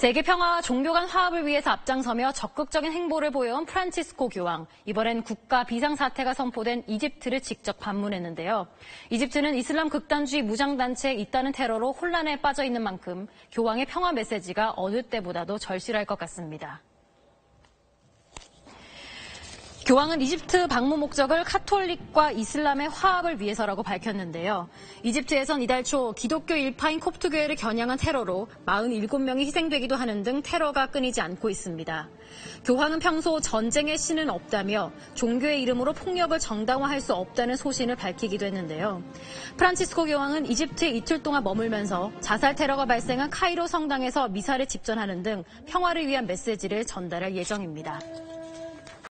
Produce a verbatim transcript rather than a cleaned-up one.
세계 평화와 종교 간 화합을 위해서 앞장서며 적극적인 행보를 보여온 프란치스코 교황. 이번엔 국가 비상사태가 선포된 이집트를 직접 방문했는데요. 이집트는 이슬람 극단주의 무장단체에 잇따른 테러로 혼란에 빠져 있는 만큼 교황의 평화 메시지가 어느 때보다도 절실할 것 같습니다. 교황은 이집트 방문 목적을 카톨릭과 이슬람의 화합을 위해서라고 밝혔는데요. 이집트에선 이달 초 기독교 일파인 콥트교회를 겨냥한 테러로 사십칠 명이 희생되기도 하는 등 테러가 끊이지 않고 있습니다. 교황은 평소 전쟁의 신은 없다며 종교의 이름으로 폭력을 정당화할 수 없다는 소신을 밝히기도 했는데요. 프란치스코 교황은 이집트에 이틀 동안 머물면서 자살 테러가 발생한 카이로 성당에서 미사를 집전하는 등 평화를 위한 메시지를 전달할 예정입니다.